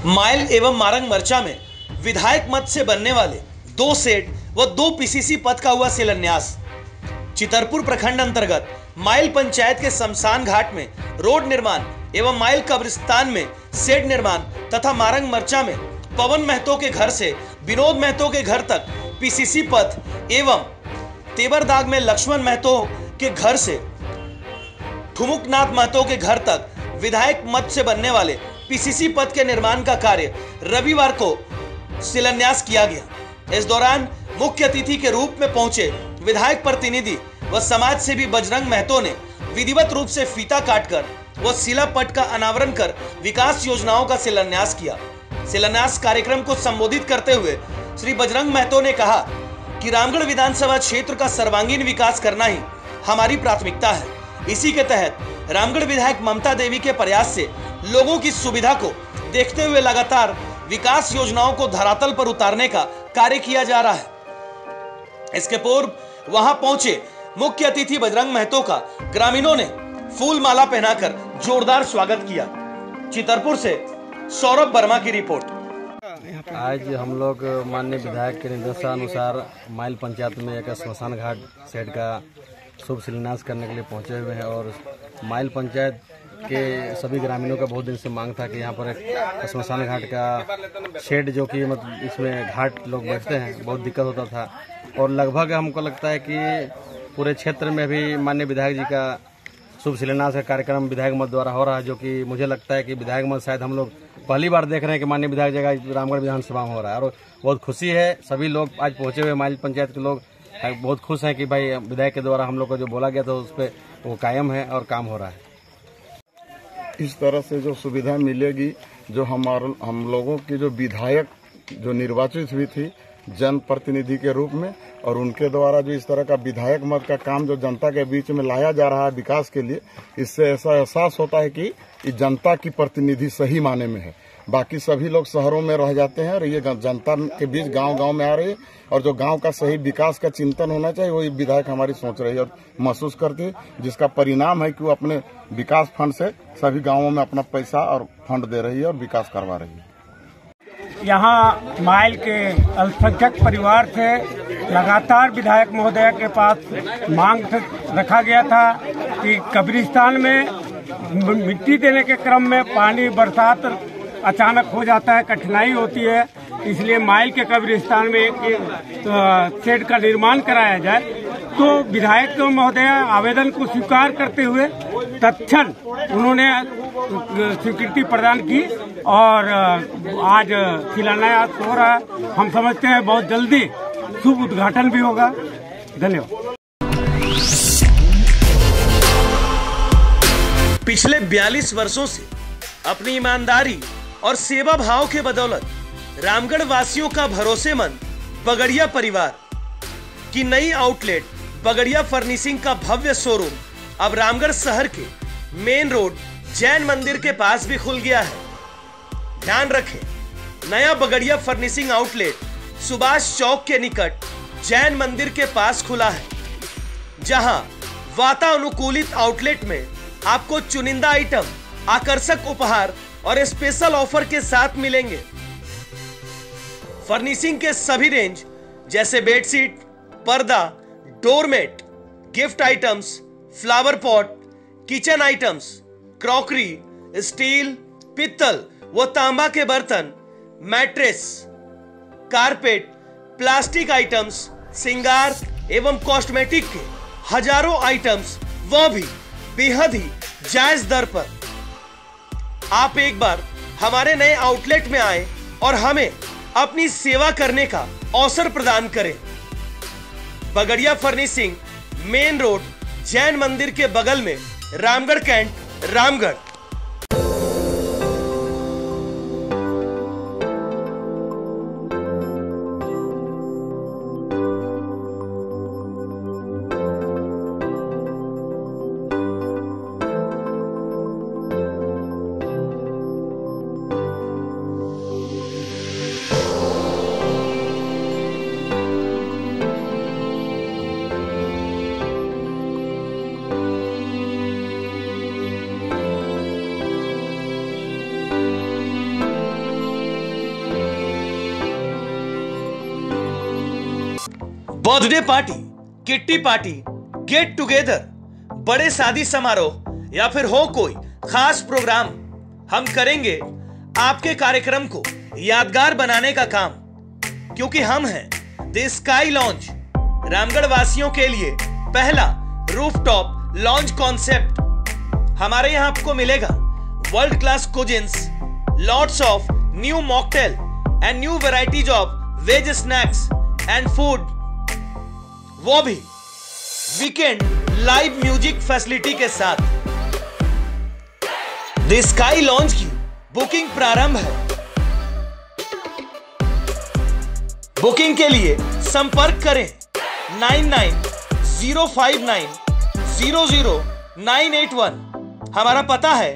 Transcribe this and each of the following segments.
Mile एवं मारंग मरचा में विधायक मत से बनने वाले 2 सेट व 2 पीसीसी पद का हुआ शिलान्यास। चितरपुर प्रखंड अंतर्गत माइल पंचायत के शमशान घाट में रोड निर्माण एवं माइल कब्रिस्तान में शेड निर्माण तथा मारंग मरचा में पवन महतो के घर से विनोद महतो के घर तक पीसीसी पद एवं तेवरदाग में लक्ष्मण महतो के घर से ठुमुकनाथ महतो के घर तक विधायक मत से बनने वाले पीसीसी पद के निर्माण का कार्य रविवार को शिलान्यास किया गया। इस दौरान मुख्य अतिथि के रूप में पहुंचे विधायक प्रतिनिधि व समाज सेवी बजरंग महतो ने विधिवत रूप से फीता काटकर व शिलापट का अनावरण कर विकास योजनाओं का शिलान्यास किया। शिलान्यास कार्यक्रम को संबोधित करते हुए श्री बजरंग महतो ने कहा कि रामगढ़ विधानसभा क्षेत्र का सर्वांगीण विकास करना ही हमारी प्राथमिकता है। इसी के तहत रामगढ़ विधायक ममता देवी के प्रयास से लोगों की सुविधा को देखते हुए लगातार विकास योजनाओं को धरातल पर उतारने का कार्य किया जा रहा है। इसके पूर्व वहां पहुंचे मुख्य अतिथि बजरंग महतो का ग्रामीणों ने फूल माला पहनाकर जोरदार स्वागत किया। चितरपुर से सौरभ वर्मा की रिपोर्ट। आज हम लोग माननीय विधायक के निर्देशानुसार माइल पंचायत में एक श्मशान घाट सेट का शुभ शिलान्यास करने के लिए पहुंचे हुए हैं और माइल पंचायत के सभी ग्रामीणों का बहुत दिन से मांग था कि यहाँ पर एक श्मशान घाट का शेड जो कि मतलब इसमें घाट लोग बैठते हैं बहुत दिक्कत होता था और लगभग हमको लगता है कि पूरे क्षेत्र में भी माननीय विधायक जी का शुभ शिलान्यास का कार्यक्रम विधायक मत द्वारा हो रहा है, जो कि मुझे लगता है कि विधायक मत शायद हम लोग पहली बार देख रहे हैं कि माननीय विधायक जी का रामगढ़ विधानसभा में हो रहा है और बहुत खुशी है। सभी लोग आज पहुंचे हुए माइल पंचायत के लोग बहुत खुश हैं कि भाई विधायक के द्वारा हम लोग को जो बोला गया था उस पर वो कायम है और काम हो रहा है। इस तरह से जो सुविधा मिलेगी, जो हम लोगों की जो विधायक जो निर्वाचित हुई थी जनप्रतिनिधि के रूप में और उनके द्वारा जो इस तरह का विधायक मत का काम जो जनता के बीच में लाया जा रहा है विकास के लिए, इससे ऐसा एहसास होता है कि जनता की प्रतिनिधि सही माने में है। बाकी सभी लोग शहरों में रह जाते हैं और ये जनता के बीच गांव-गांव में आ रही है और जो गांव का सही विकास का चिंतन होना चाहिए वही विधायक हमारी सोच रही है और महसूस करती है, जिसका परिणाम है कि वो अपने विकास फंड से सभी गांवों में अपना पैसा और फंड दे रही है और विकास करवा रही है। यहाँ माइल के अल्पसंख्यक परिवार से लगातार विधायक महोदय के पास मांग रखा गया था कि कब्रिस्तान में मिट्टी देने के क्रम में पानी बरसात अचानक हो जाता है, कठिनाई होती है, इसलिए माइल के कब्रिस्तान में एक शेड का निर्माण कराया जाए। तो विधायक महोदय आवेदन को स्वीकार करते हुए तत्क्षण उन्होंने स्वीकृति प्रदान की और आज शिलान्यास हो रहा है। हम समझते हैं बहुत जल्दी शुभ उद्घाटन भी होगा। धन्यवाद। पिछले 42 वर्षों से अपनी ईमानदारी और सेवा भाव के बदौलत रामगढ़ वासियों का भरोसेमंद बगड़िया परिवार की नई आउटलेट बगड़िया फर्निशिंग का भव्य शोरूम अब रामगढ़ शहर के मेन रोड जैन मंदिर के पास भी खुल गया है। ध्यान रखें, नया बगड़िया फर्निशिंग आउटलेट सुभाष चौक के निकट जैन मंदिर के पास खुला है, जहां वातानुकूलित आउटलेट में आपको चुनिंदा आइटम, आकर्षक उपहार और स्पेशल ऑफर के साथ मिलेंगे। फर्निशिंग के सभी रेंज जैसे बेडशीट, पर्दा, doormat, gift items, flower pot, kitchen items, crockery, steel, पित्तल व तांबा के बर्तन, मैट्रेस, कारपेट, प्लास्टिक आइटम्स, श्रृंगार एवं कॉस्मेटिक के हजारों आइटम्स, वह भी बेहद ही जायज दर पर। आप एक बार हमारे नए आउटलेट में आए और हमें अपनी सेवा करने का अवसर प्रदान करें। Bagadia furnishing, main road, Jain मंदिर के बगल में, Ramgarh cantt, Ramgarh. Birthday party, kitty party, get together, बड़े शादी समारोह या फिर हो कोई खास प्रोग्राम, हम करेंगे आपके कार्यक्रम को यादगार बनाने का काम, क्योंकि हम हैं द स्काई लॉन्ज, रामगढ़ वासियों के लिए पहला रूफटॉप लॉन्ज कॉन्सेप्ट। हमारे यहां आपको मिलेगा world class cuisines, lots of new mocktail and new varieties of veg snacks and food, वो भी वीकेंड लाइव म्यूजिक फैसिलिटी के साथ। द स्काई लॉन्ज की बुकिंग प्रारंभ है। बुकिंग के लिए संपर्क करें 9905900981। हमारा पता है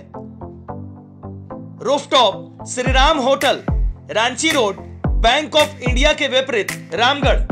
rooftop Shriram hotel, Ranchi road, bank of India के विपरीत, रामगढ़।